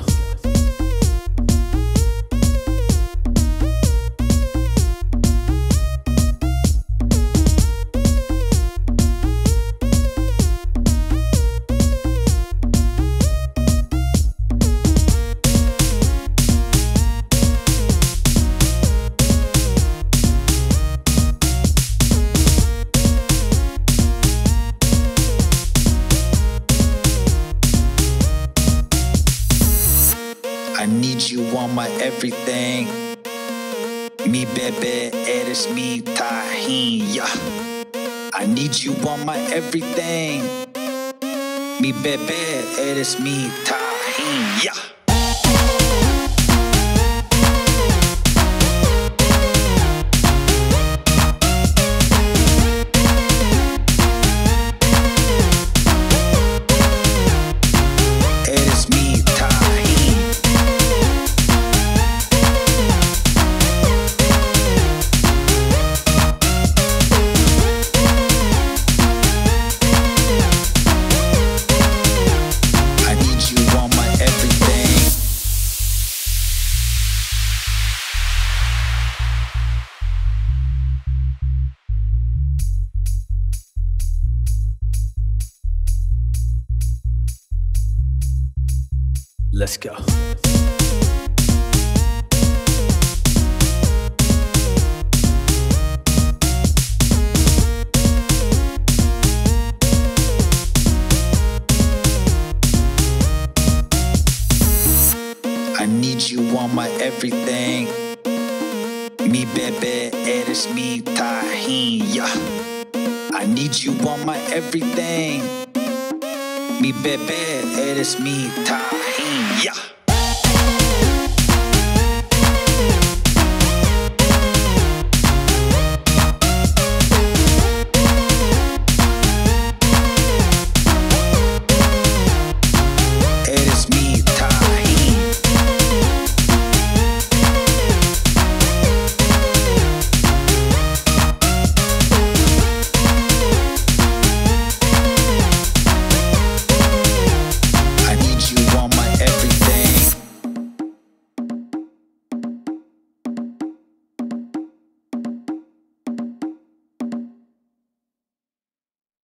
I need you on my everything. Mi bebe, eres mi tahin, yeah. I need you on my everything. Mi bebe, eres mi tahin, yeah. Let's go. I need you on my everything. Mi bebe, eres mi tahin, yeah. I need you on my everything. Mi bebe, eres mi tahin.